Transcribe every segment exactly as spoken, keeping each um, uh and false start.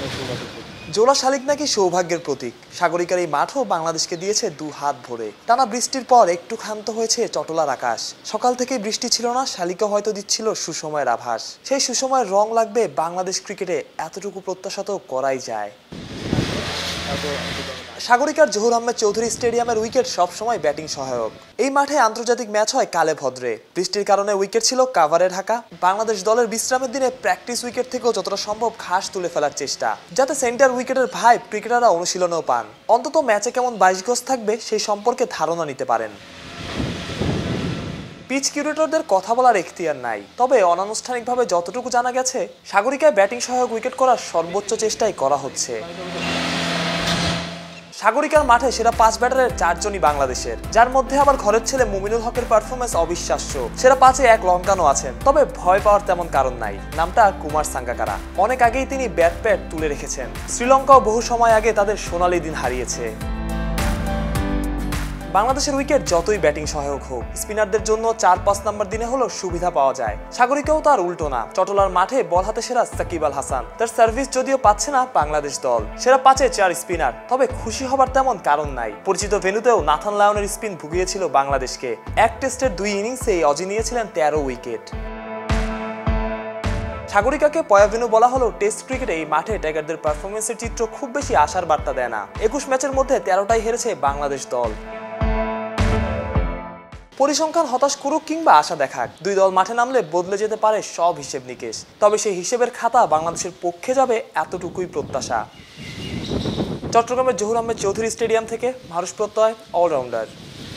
জোড়া শালিক নাকি সৌভাগ্যের প্রতীক। সাগরিকার এই মাঠও বাংলাদেশকে দিয়েছে দু হাত ভরে। টানা বৃষ্টির পর একটু ক্ষান্ত হয়েছে চটলার আকাশ। সকাল থেকেই বৃষ্টি ছিল না, শালিকা হয়তো দিচ্ছিল সুসময়ের আভাস। সেই সুসময়ের রং লাগবে বাংলাদেশ ক্রিকেটে, এতটুকু প্রত্যাশা তো করাই যায়। সাগরিকার জহুর আহমেদ চৌধুরী স্টেডিয়ামের উইকেট সবসময় ব্যাটিং সহায়ক। এই মাঠে আন্তর্জাতিক ম্যাচ হয় কালে ভদ্রে। বৃষ্টির কারণে উইকেট ছিল কাভারে ঢাকা। বাংলাদেশ দলের বিশ্রামের দিনে প্র্যাকটিস উইকেট থেকেও যতটা সম্ভব ঘাস তুলে ফেলার চেষ্টা, যাতে সেন্টার উইকেটের ভাইব ক্রিকেটাররা অনুশীলনেও পান, অন্তত ম্যাচে কেমন বাইশ গজ থাকবে সেই সম্পর্কে ধারণা নিতে পারেন। পিচ কিউরেটরদের কথা বলার এখতিয়ার নাই, তবে অনানুষ্ঠানিকভাবে যতটুকু জানা গেছে, সাগরিকায় ব্যাটিং সহায়ক উইকেট করার সর্বোচ্চ চেষ্টাই করা হচ্ছে। সাগরিকার মাঠে সেরা পাঁচ ব্যাটারের চারজনই বাংলাদেশের, যার মধ্যে আবার ঘরের ছেলে মুমিনুল হকের পারফরমেন্স অবিশ্বাস্য। সেরা পাঁচে এক লঙ্কানো আছেন, তবে ভয় পাওয়ার তেমন কারণ নাই। নামটা কুমার সাঙ্গাকারা। অনেক আগেই তিনি ব্যাট প্যাড তুলে রেখেছেন। শ্রীলঙ্কাও বহু সময় আগে তাদের সোনালী দিন হারিয়েছে। বাংলাদেশের উইকেট যতই ব্যাটিং সহায়ক হোক, স্পিনারদের জন্য চার পাঁচ নাম্বার দিনে হলো সুবিধা পাওয়া যায়। সাগরিকাও তার উল্টো না। চটলার মাঠে বল হাতে সেরা সাকিব আল হাসান, তার সার্ভিস যদিও পাচ্ছে না বাংলাদেশ দল। সেরা পাঁচে চার স্পিনার, তবে খুশি হবার তেমন কারণ নাই। পরিচিত ভেন্যুতেও নাথান লায়নের স্পিন ভুগিয়েছিল বাংলাদেশকে। এক টেস্টের দুই ইনিংসেই অজি নিয়েছিলেন তেরো উইকেট। সাগরিকাকে পয়াভেনু বলা হলো টেস্ট ক্রিকেটে এই মাঠে টাইগারদের পারফরমেন্সের চিত্র খুব বেশি আশার বার্তা দেয় না। একুশ ম্যাচের মধ্যে তেরোটাই হেরেছে বাংলাদেশ দল। পরিসংখ্যান হতাশ করুক কিংবা আশা দেখাক, দুই দল মাঠে নামলে বদলে যেতে পারে সব হিসেব নিকেশ। তবে সেই হিসেবের খাতা বাংলাদেশের পক্ষে যাবে, এতটুকুই প্রত্যাশা। চট্টগ্রামের জহুর আহমেদ চৌধুরী স্টেডিয়াম থেকে মারুষ প্রত্যয়, অলরাউন্ডার।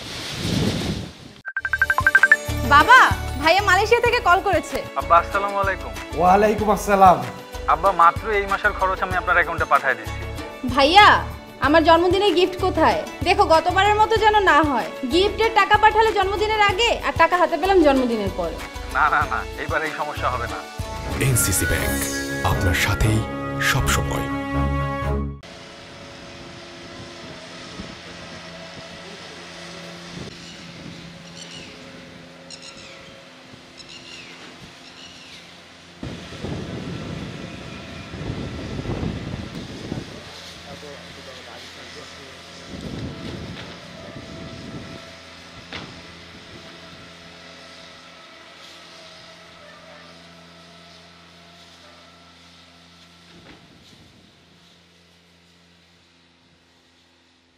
বাবা, ভাইয়া মালয়েশিয়া থেকে কল করেছে। আব্বা আসসালামু আলাইকুম। ওয়ালাইকুম আসসালাম। আব্বা মাত্র এই মাসের খরচ আমি আপনার অ্যাকাউন্টে পাঠিয়ে দিচ্ছি। ভাইয়া, আমার জন্মদিনের গিফট কোথায়? দেখো গতবারের মতো যেন না হয়। গিফটের টাকা পাঠালে জন্মদিনের আগে, আর টাকা হাতে পেলাম জন্মদিনের পরে। না না না, এইবার এই সমস্যা হবে না। এনসিসি ব্যাংক, আপনার সাথেই সব সময়।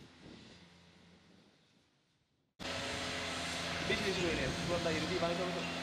বেশি বেশি করে নেন, পুরোটা ইরুদি বানাইতে হবে তো।